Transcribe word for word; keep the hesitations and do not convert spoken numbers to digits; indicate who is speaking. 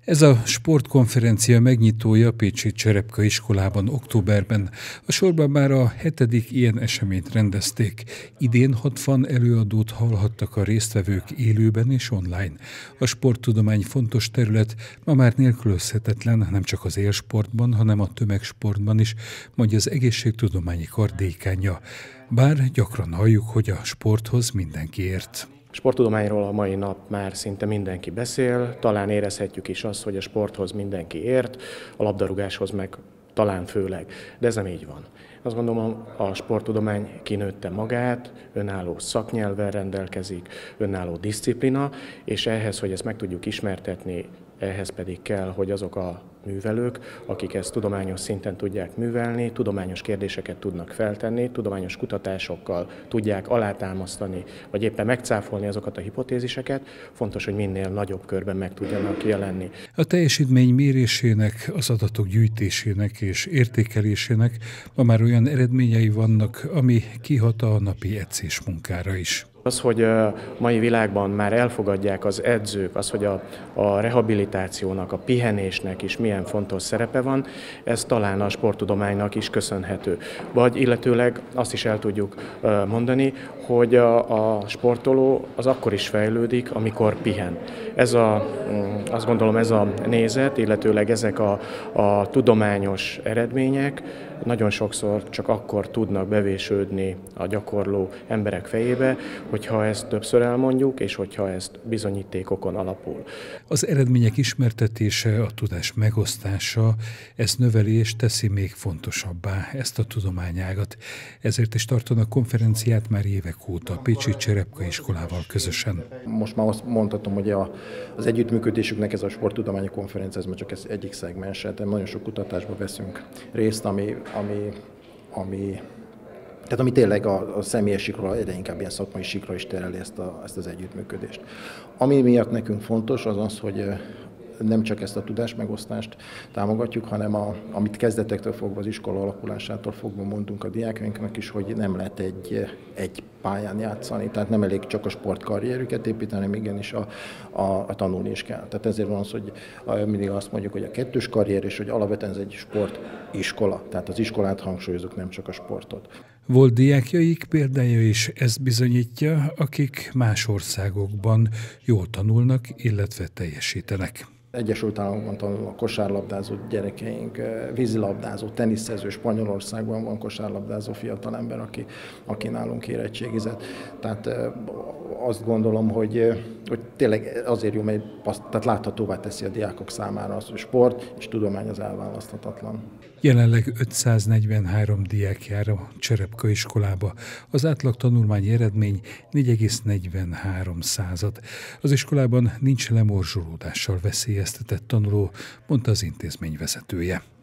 Speaker 1: Ez a sportkonferencia megnyitója a pécsi Cserepka iskolában októberben. A sorban már a hetedik ilyen eseményt rendezték. Idén hatvan előadót hallhattak a résztvevők élőben és online. A sporttudomány fontos terület, ma már nélkülözhetetlen nem csak az élsportban, hanem a tömegsportban is, mondja az egészségtudományi kar dékánja. Bár gyakran halljuk, hogy a sporthoz mindenki ért.
Speaker 2: Sporttudományról a mai nap már szinte mindenki beszél, talán érezhetjük is azt, hogy a sporthoz mindenki ért, a labdarúgáshoz meg talán főleg, de ez nem így van. Azt gondolom, a sporttudomány kinőtte magát, önálló szaknyelvvel rendelkezik, önálló diszciplina, és ehhez, hogy ezt meg tudjuk ismertetni, ehhez pedig kell, hogy azok a művelők, akik ezt tudományos szinten tudják művelni, tudományos kérdéseket tudnak feltenni, tudományos kutatásokkal tudják alátámasztani, vagy éppen megcáfolni azokat a hipotéziseket, fontos, hogy minél nagyobb körben meg tudjanak jelenni.
Speaker 1: A teljesítmény mérésének, az adatok gyűjtésének és értékelésének ma már olyan eredményei vannak, ami kihat a napi edzés munkára is.
Speaker 2: Az, hogy a mai világban már elfogadják az edzők, az, hogy a, a rehabilitációnak, a pihenésnek is milyen fontos szerepe van, ez talán a sporttudománynak is köszönhető. Vagy illetőleg azt is el tudjuk mondani, hogy a, a sportoló az akkor is fejlődik, amikor pihen. Ez a, azt gondolom, ez a nézet, illetőleg ezek a, a tudományos eredmények nagyon sokszor csak akkor tudnak bevésődni a gyakorló emberek fejébe, hogyha ezt többször elmondjuk, és hogyha ezt bizonyítékokon alapul.
Speaker 1: Az eredmények ismertetése, a tudás megosztása, ez növeli és teszi még fontosabbá ezt a tudományágat. Ezért is tartanak konferenciát már évek óta a pécsi Cserepka iskolával közösen.
Speaker 3: Most már azt mondhatom, hogy a, az együttműködésüknek ez a sporttudományi konferencia, ez már csak ez egyik szegmense, de nagyon sok kutatásban veszünk részt, ami, ami, ami Tehát ami tényleg a, a személyes sikra, egyre inkább ilyen szakmai sikra is tereli ezt, a, ezt az együttműködést. Ami miatt nekünk fontos, az az, hogy nem csak ezt a tudásmegosztást támogatjuk, hanem a, amit kezdetektől fogva, az iskola alakulásától fogva mondunk a diákjainknak is, hogy nem lehet egy, egy pályán játszani, tehát nem elég csak a sportkarrierüket építeni, hanem igenis a, a, a tanulni is kell. Tehát ezért van az, hogy mindig azt mondjuk, hogy a kettős karrier, és hogy alapvetően ez egy sportiskola, tehát az iskolát hangsúlyozunk, nem csak a sportot.
Speaker 1: Volt diákjaik példája is ezt bizonyítja, akik más országokban jól tanulnak, illetve teljesítenek.
Speaker 3: Egyesült Államokban tanulnak kosárlabdázó gyerekeink, vízilabdázó, teniszező, Spanyolországban van kosárlabdázó fiatalember, aki, aki nálunk érettségizett. Tehát azt gondolom, hogy, hogy tényleg azért jó, mert tehát láthatóvá teszi a diákok számára az, hogy sport és tudomány az elválaszthatatlan.
Speaker 1: Jelenleg ötszáznegyvenhárom diák jár a Cserepka iskolába. Az átlag tanulmányi eredmény négy egész negyvenhárom század. Az iskolában nincs lemorzsolódással veszélyeztetett tanuló, mondta az intézmény vezetője.